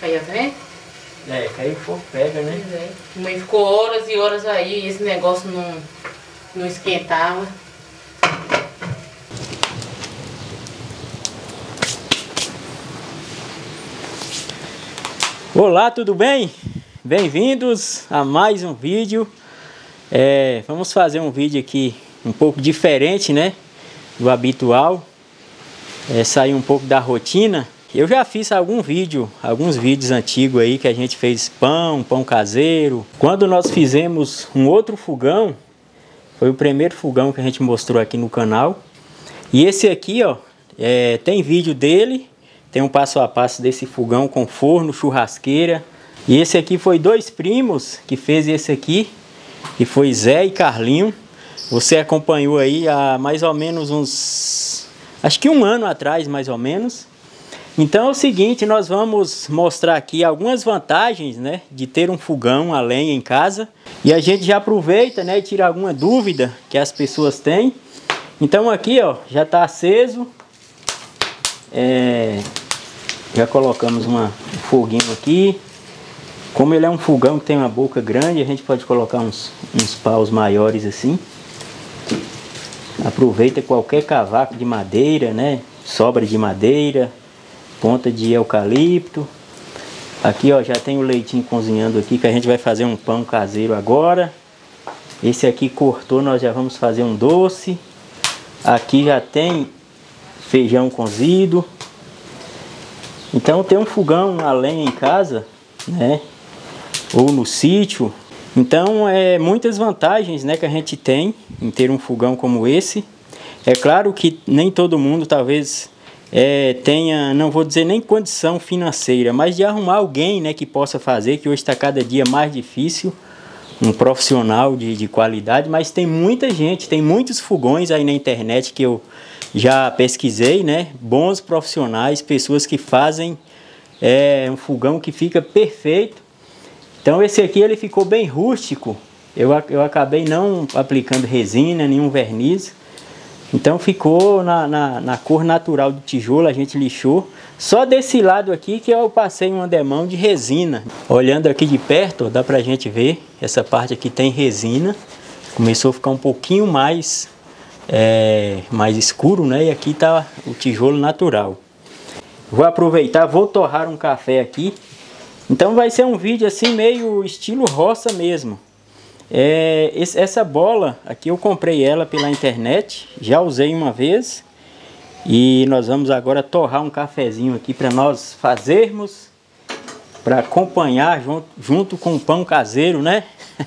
Aí, tá vendo? É, que aí o fogo pega, né? Pois é. Mãe ficou horas e horas aí e esse negócio não esquentava. Olá, tudo bem? Bem-vindos a mais um vídeo. Vamos fazer um vídeo aqui um pouco diferente, né? Do habitual. Sair um pouco da rotina. Eu já fiz alguns vídeos antigos aí que a gente fez pão caseiro. Quando nós fizemos um outro fogão, foi o primeiro fogão que a gente mostrou aqui no canal. E esse aqui, ó, tem vídeo dele. Tem um passo a passo desse fogão com forno, churrasqueira. E esse aqui foi dois primos que fez esse aqui, que foi Zé e Carlinho. Você acompanhou aí há mais ou menos acho que um ano atrás, mais ou menos. Então é o seguinte, nós vamos mostrar aqui algumas vantagens, né, de ter um fogão a lenha em casa. E a gente já aproveita, né, e tira alguma dúvida que as pessoas têm. Então aqui, ó, já está aceso. Já colocamos um foguinho aqui. Como ele é um fogão que tem uma boca grande, a gente pode colocar uns paus maiores assim. Aproveita qualquer cavaco de madeira, né? Sobra de madeira, ponta de eucalipto. Aqui, ó, já tem o leitinho cozinhando aqui, que a gente vai fazer um pão caseiro agora. Esse aqui cortou, nós já vamos fazer um doce. Aqui já tem feijão cozido. Então ter um fogão a lenha em casa, né, ou no sítio, então muitas vantagens, né, que a gente tem em ter um fogão como esse. É claro que nem todo mundo talvez tenha, não vou dizer nem condição financeira, mas de arrumar alguém, né, que possa fazer, que hoje está cada dia mais difícil, um profissional de qualidade. Mas tem muita gente, tem muitos fogões aí na internet que eu já pesquisei, né? Bons profissionais, pessoas que fazem um fogão que fica perfeito. Então esse aqui ele ficou bem rústico. Eu acabei não aplicando resina, nenhum verniz. Então ficou na cor natural do tijolo, a gente lixou. Só desse lado aqui que eu passei uma demão de resina. Olhando aqui de perto, ó, dá pra gente ver, essa parte aqui tem resina. Começou a ficar um pouquinho mais escuro, né? E aqui tá o tijolo natural. Vou aproveitar, vou torrar um café aqui. Então vai ser um vídeo assim meio estilo roça mesmo. Essa bola aqui eu comprei ela pela internet, já usei uma vez. E nós vamos agora torrar um cafezinho aqui para nós fazermos, para acompanhar junto com o pão caseiro, né?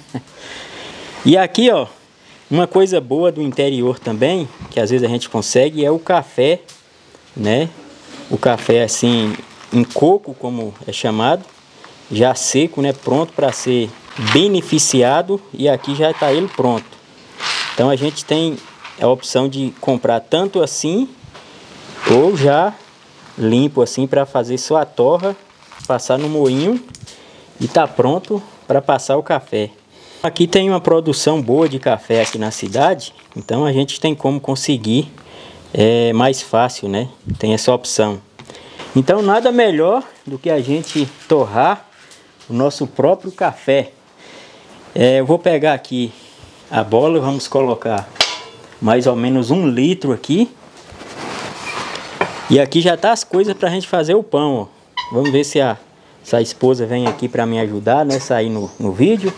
E aqui, ó, uma coisa boa do interior também, que às vezes a gente consegue, é o café, né? O café assim, em coco, como é chamado, já seco, né? Pronto para ser beneficiado, e aqui já está ele pronto. Então a gente tem a opção de comprar tanto assim, ou já limpo assim para fazer só a torra, passar no moinho e tá pronto para passar o café. Aqui tem uma produção boa de café aqui na cidade, então a gente tem como conseguir mais fácil, né? Tem essa opção. Então nada melhor do que a gente torrar o nosso próprio café. Eu vou pegar aqui a bola, vamos colocar mais ou menos 1 litro aqui. E aqui já tá as coisas para a gente fazer o pão, ó. Vamos ver se a esposa vem aqui para me ajudar, né? Sair no vídeo.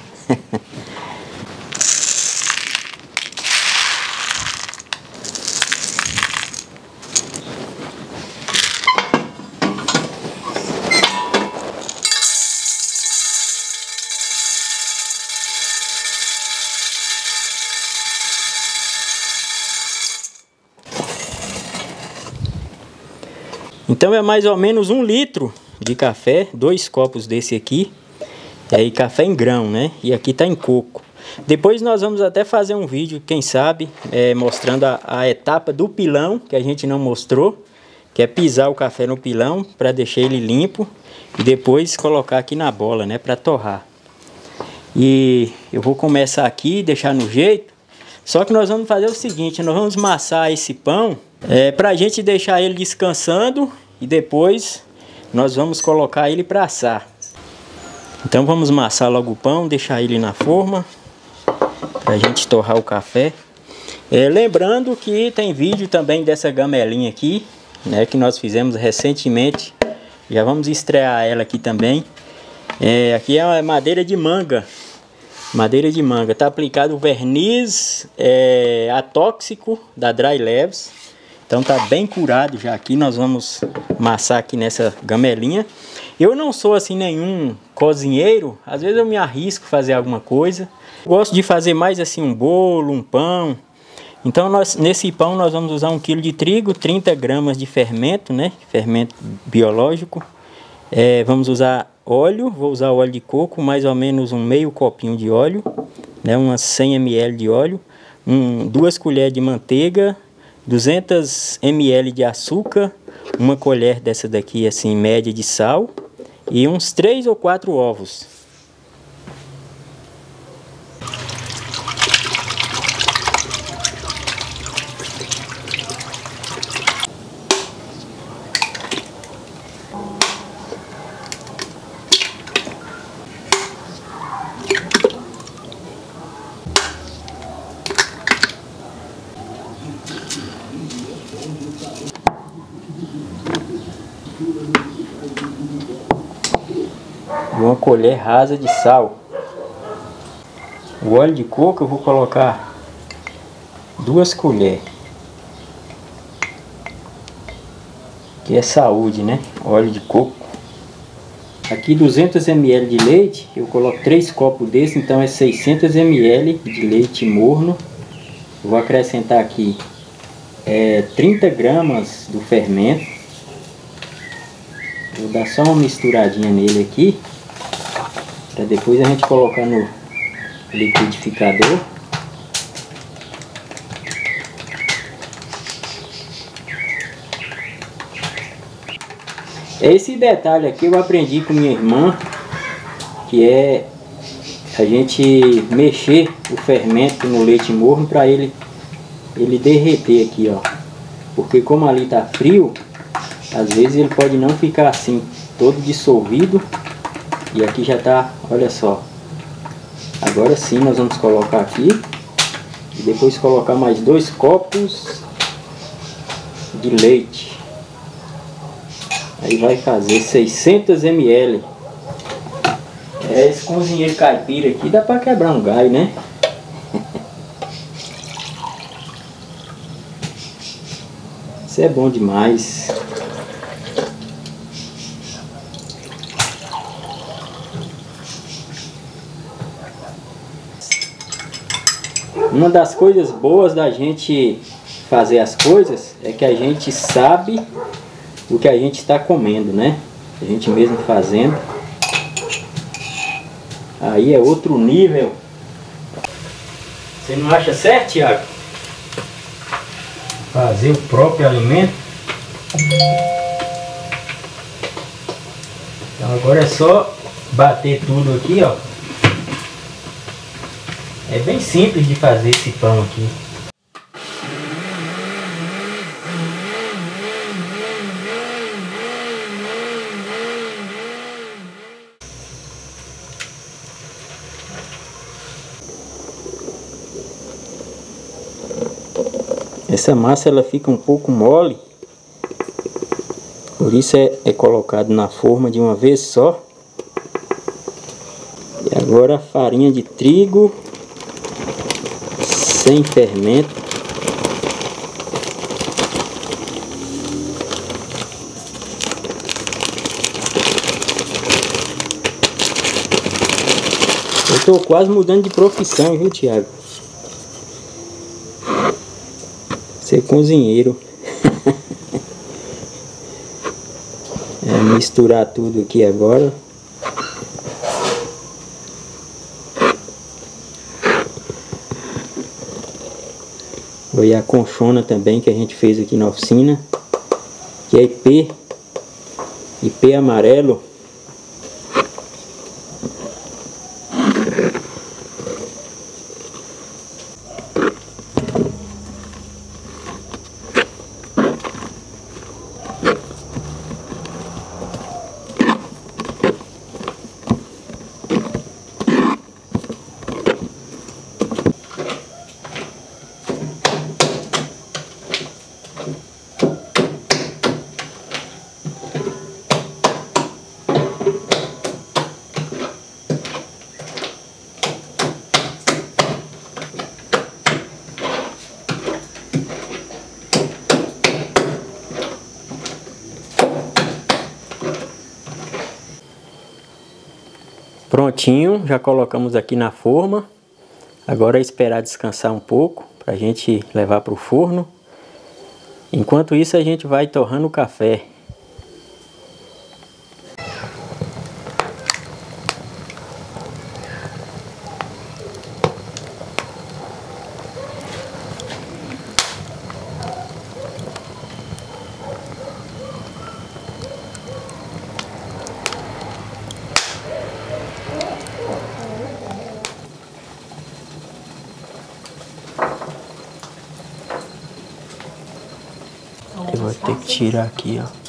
Então é mais ou menos 1 litro de café, 2 copos desse aqui. E aí café em grão, né? E aqui tá em coco. Depois nós vamos até fazer um vídeo, quem sabe, mostrando a etapa do pilão, que a gente não mostrou. Que é pisar o café no pilão para deixar ele limpo. E depois colocar aqui na bola, né? Para torrar. E eu vou começar aqui, deixar no jeito. Só que nós vamos fazer o seguinte, nós vamos amassar esse pão para a gente deixar ele descansando e depois nós vamos colocar ele para assar. Então vamos amassar logo o pão, deixar ele na forma para a gente torrar o café. Lembrando que tem vídeo também dessa gamelinha aqui, né, que nós fizemos recentemente. Já vamos estrear ela aqui também. Aqui é madeira de manga. Madeira de manga. Tá aplicado o verniz atóxico da Dry Leves. Então tá bem curado já aqui. Nós vamos amassar aqui nessa gamelinha. Eu não sou assim nenhum cozinheiro. Às vezes eu me arrisco a fazer alguma coisa. Gosto de fazer mais assim um bolo, um pão. Então nesse pão nós vamos usar 1 kg de trigo, 30 gramas de fermento, né? Fermento biológico. Vamos usar óleo, vou usar óleo de coco, mais ou menos um meio copinho de óleo, né? Umas 100 ml de óleo, 2 colheres de manteiga, 200 ml de açúcar, uma colher dessa daqui assim média de sal e uns 3 ou 4 ovos. Uma colher rasa de sal. O óleo de coco eu vou colocar 2 colheres. Que é saúde, né? Óleo de coco. Aqui 200 ml de leite, eu coloco 3 copos desse, então é 600 ml de leite morno. Eu vou acrescentar aqui 30 gramas do fermento. Vou dar só uma misturadinha nele aqui, para depois a gente colocar no liquidificador. Esse detalhe aqui eu aprendi com minha irmã, que é a gente mexer o fermento no leite morno para ele derreter aqui, ó. Porque como ali tá frio, às vezes ele pode não ficar assim, todo dissolvido. E aqui já tá, olha só. Agora sim nós vamos colocar aqui. E depois colocar mais 2 copos de leite. Aí vai fazer 600 ml. Esse cozinheiro caipira aqui dá pra quebrar um galho, né? Isso é bom demais. Uma das coisas boas da gente fazer as coisas é que a gente sabe o que a gente está comendo, né? A gente mesmo fazendo. Aí é outro nível. Você não acha certo, Thiago? Fazer o próprio alimento. Então agora é só bater tudo aqui, ó. É bem simples de fazer esse pão aqui. Essa massa ela fica um pouco mole, por isso é colocado na forma de uma vez só. E agora a farinha de trigo sem fermento. Eu estou quase mudando de profissão, viu, Thiago? Ser cozinheiro. Misturar tudo aqui agora. E a conchona também que a gente fez aqui na oficina, que é IP amarelo. Prontinho, já colocamos aqui na forma. Agora é esperar descansar um pouco para a gente levar para o forno. Enquanto isso a gente vai torrando o café. Eu vou ter que tirar aqui, ó.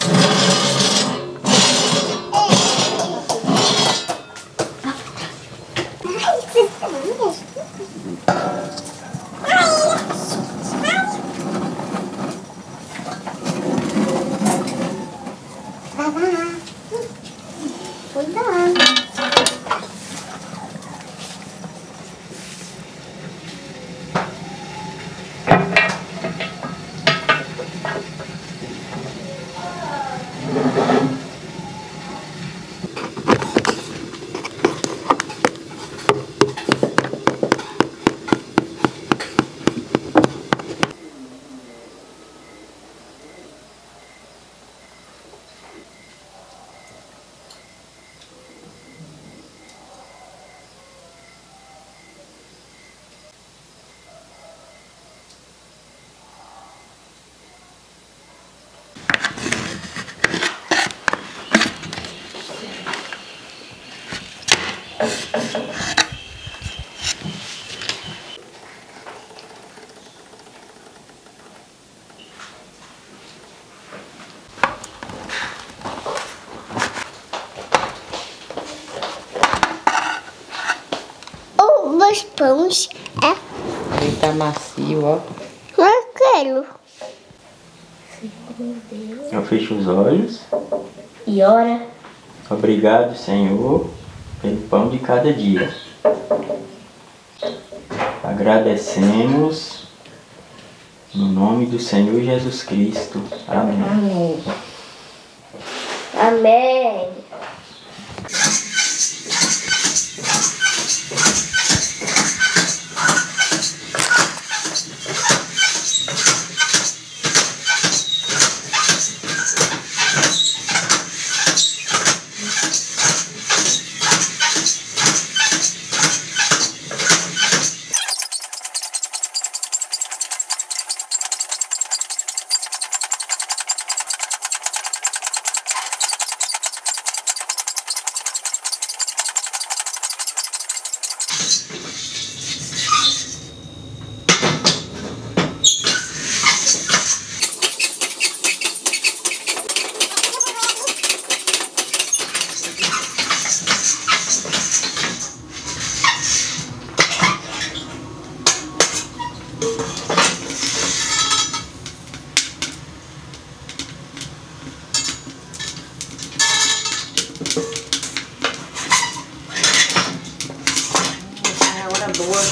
Os pães Ele tá macio, ó. eu quero. Eu fecho os olhos. E ora. Obrigado, Senhor, pelo pão de cada dia. Agradecemos no nome do Senhor Jesus Cristo. Amém. Amém. Amém. Essa é a hora boa.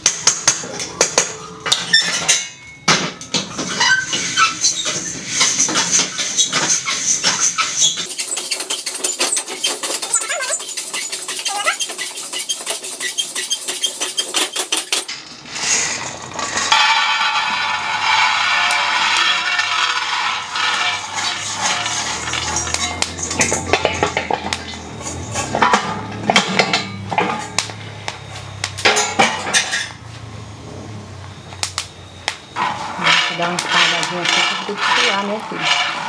Dá uma espadadinha aqui pra ter que pular, né, filho?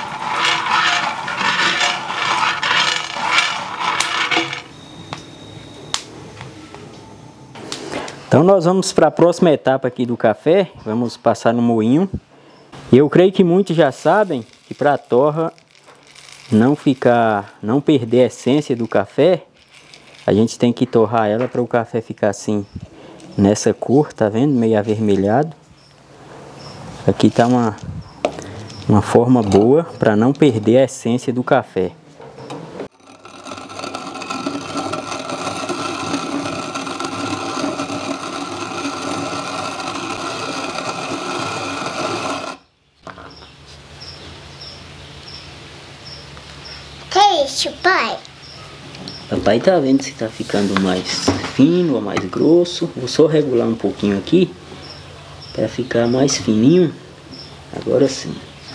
Então nós vamos para a próxima etapa aqui do café. Vamos passar no moinho. Eu creio que muitos já sabem que para a torra não perder a essência do café, a gente tem que torrar ela para o café ficar assim, nessa cor, tá vendo? Meio avermelhado. Aqui tá uma forma boa para não perder a essência do café. Que é isso, pai? Papai tá vendo se tá ficando mais fino ou mais grosso. Vou só regular um pouquinho aqui para ficar mais fininho. Agora sim.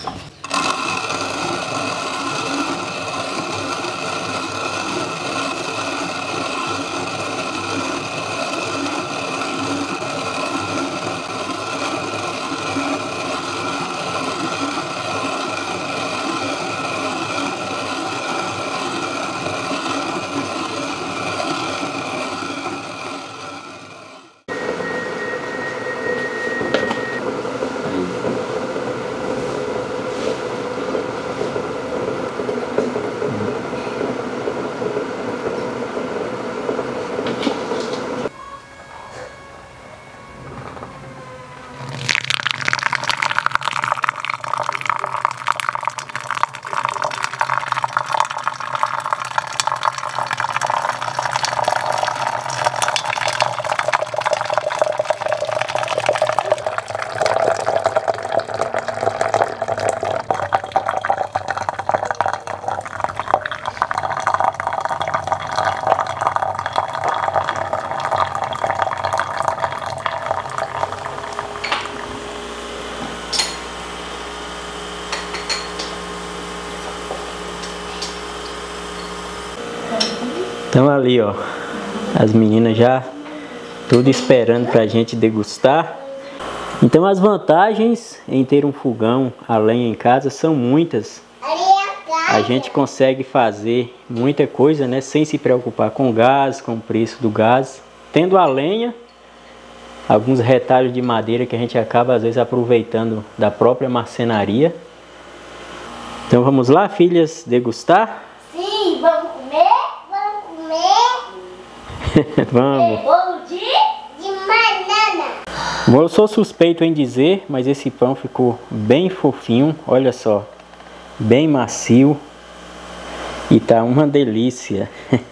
Então ali, ó, as meninas já tudo esperando pra gente degustar. Então as vantagens em ter um fogão a lenha em casa são muitas. A gente consegue fazer muita coisa, né, sem se preocupar com gás, com o preço do gás. Tendo a lenha, alguns retalhos de madeira que a gente acaba às vezes aproveitando da própria marcenaria. Então vamos lá, filhas, degustar? Sim, vamos comer? Vamos. Bolo de banana. Eu sou suspeito em dizer, mas esse pão ficou bem fofinho, olha só, bem macio e tá uma delícia.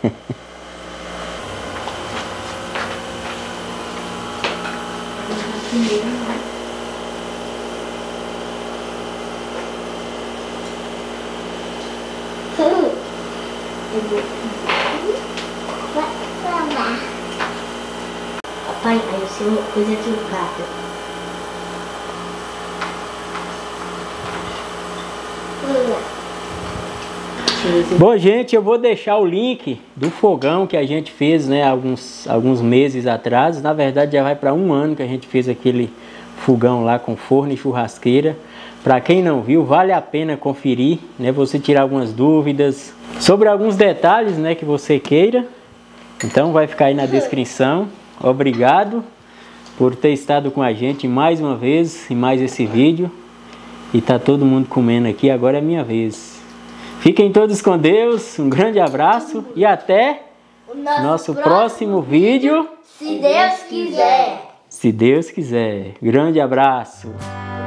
Papai, aí eu sei uma coisa truncada. Bom, gente, eu vou deixar o link do fogão que a gente fez, né, alguns meses atrás. Na verdade, já vai para um ano que a gente fez aquele fogão lá com forno e churrasqueira. Para quem não viu, vale a pena conferir, né, você tirar algumas dúvidas sobre alguns detalhes, né, que você queira. Então vai ficar aí na descrição. Obrigado por ter estado com a gente mais uma vez em mais esse vídeo. E tá todo mundo comendo aqui, agora é minha vez. Fiquem todos com Deus, um grande abraço e até O nosso próximo vídeo. se Deus quiser. Se Deus quiser. Grande abraço.